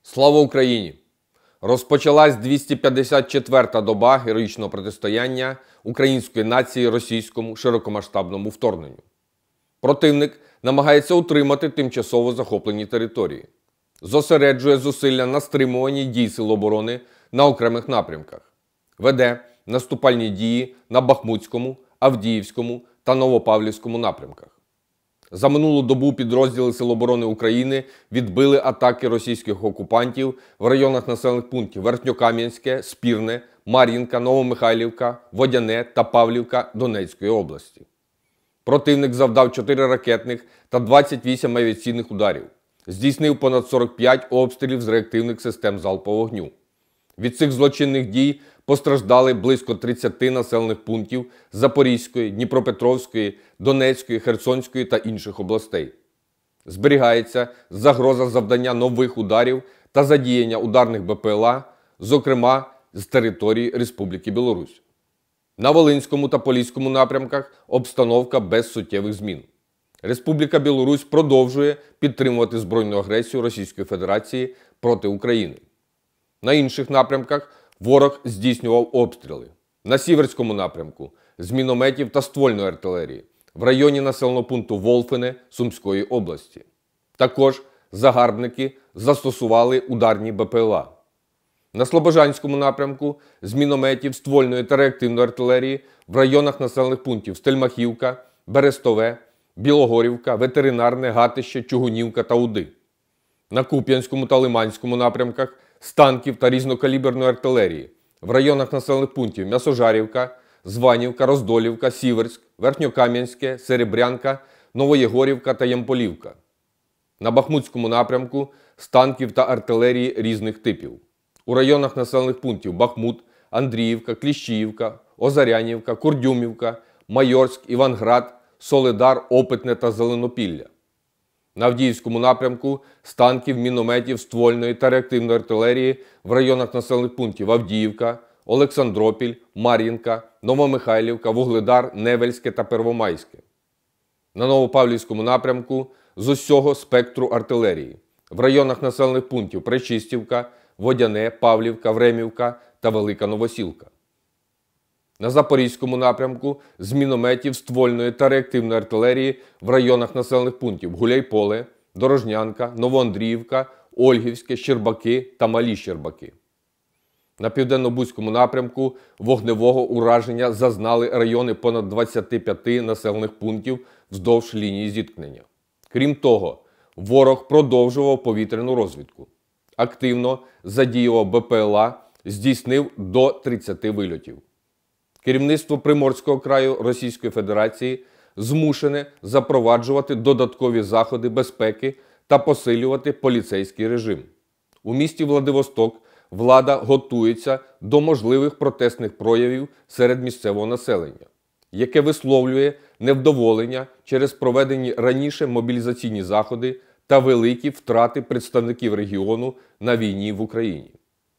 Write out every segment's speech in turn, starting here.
Слава Україні! Розпочалась 254-та доба героїчного протистояння української нації російському широкомасштабному вторгненню. Противник намагається утримати тимчасово захоплені території, зосереджує зусилля на стримуванні дій Сил оборони на окремих напрямках, веде наступальні дії на Бахмутському, Авдіївському та Новопавлівському напрямках. За минулу добу підрозділи Сил оборони України відбили атаки російських окупантів в районах населених пунктів Верхньокам'янське, Спірне, Мар'їнка, Новомихайлівка, Водяне та Павлівка Донецької області. Противник завдав 4 ракетних та 28 авіаційних ударів. Здійснив понад 45 обстрілів з реактивних систем залпового вогню. Від цих злочинних дій постраждали близько 30 населених пунктів Запорізької, Дніпропетровської, Донецької, Херсонської та інших областей. Зберігається загроза завдання нових ударів та задіяння ударних БПЛА, зокрема з території Республіки Білорусь. На Волинському та Поліському напрямках обстановка без суттєвих змін. Республіка Білорусь продовжує підтримувати збройну агресію Російської Федерації проти України. На інших напрямках ворог здійснював обстріли. На Сіверському напрямку з мінометів та ствольної артилерії в районі населеного пункту Волфине Сумської області. Також загарбники застосували ударні БПЛА. На Слобожанському напрямку з мінометів, ствольної та реактивної артилерії в районах населених пунктів Стельмахівка, Берестове, Білогорівка, Ветеринарне, Гатище, Чугунівка та Уди. На Куп'янському та Лиманському напрямках з танків та різнокаліберної артилерії в районах населених пунктів М'ясожарівка, Званівка, Роздолівка, Сіверськ, Верхньокам'янське, Серебрянка, Новоєгорівка та Ямполівка. На Бахмутському напрямку з танків та артилерії різних типів. У районах населених пунктів Бахмут, Андріївка, Кліщіївка, Озарянівка, Курдюмівка, Майорськ, Іванград, Солидар, Опитне та Зеленопілля. На Авдіївському напрямку з танків, мінометів, ствольної та реактивної артилерії в районах населених пунктів Авдіївка, Олександропіль, Мар'їнка, Новомихайлівка, Вугледар, Невельське та Первомайське. На Новопавлівському напрямку з усього спектру артилерії в районах населених пунктів Пречистівка, Водяне, Павлівка, Времівка та Велика Новосілка. На Запорізькому напрямку з мінометів, ствольної та реактивної артилерії в районах населених пунктів Гуляйполе, Дорожнянка, Новоандріївка, Ольгівське, Щербаки та Малі Щербаки. На Південно-Бузькому напрямку вогневого ураження зазнали райони понад 25 населених пунктів вздовж лінії зіткнення. Крім того, ворог продовжував повітряну розвідку. Активно задіював БПЛА, здійснив до 30 вильотів. Керівництво Приморського краю Російської Федерації змушене запроваджувати додаткові заходи безпеки та посилювати поліцейський режим. У місті Владивосток влада готується до можливих протестних проявів серед місцевого населення, яке висловлює невдоволення через проведені раніше мобілізаційні заходи та великі втрати представників регіону на війні в Україні.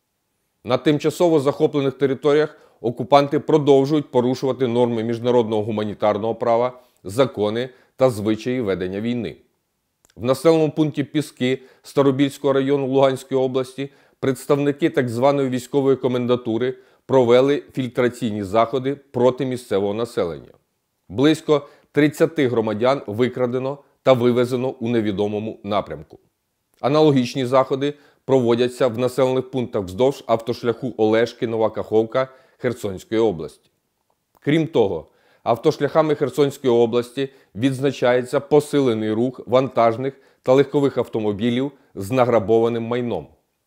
На тимчасово захоплених територіях окупанти продовжують порушувати норми міжнародного гуманітарного права, закони та звичаї ведення війни. В населеному пункті Піски Старобільського району Луганської області представники так званої військової комендатури провели фільтраційні заходи проти місцевого населення. Близько 30 громадян викрадено та вивезено у невідомому напрямку. Аналогічні заходи проводяться в населених пунктах вздовж автошляху Олешки-Нова Каховка Херсонської області. Крім того, автошляхами Херсонської області відзначається посилений рух вантажних та легкових автомобілів з награбованим майном.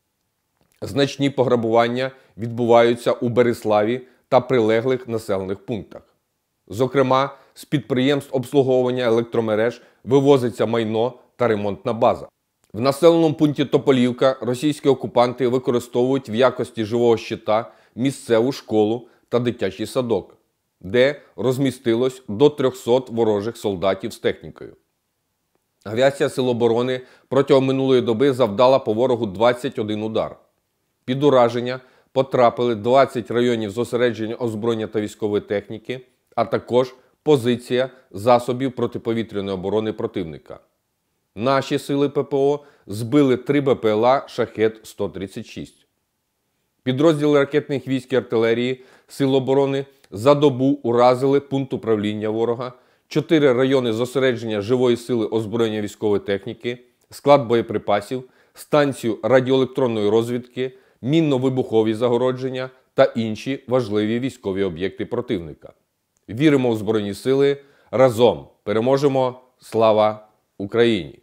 Значні пограбування відбуваються у Бериславі та прилеглих населених пунктах. Зокрема, з підприємств обслуговування електромереж вивозиться майно та ремонтна база. В населеному пункті Тополівка російські окупанти використовують в якості живого щита місцеву школу та дитячий садок, де розмістилось до 300 ворожих солдатів з технікою. Авіація Сил оборони протягом минулої доби завдала по ворогу 21 удар. Під ураження потрапили 20 районів зосередження озброєння та військової техніки, а також позиція засобів протиповітряної оборони противника. Наші сили ППО збили 3 БПЛА «Шахед-136». Підрозділи ракетних військ і артилерії Сил оборони за добу уразили пункт управління ворога, 4 райони зосередження живої сили озброєння військової техніки, склад боєприпасів, станцію радіоелектронної розвідки, мінно-вибухові загородження та інші важливі військові об'єкти противника. Віримо в Збройні сили. Разом переможемо! Слава Україні!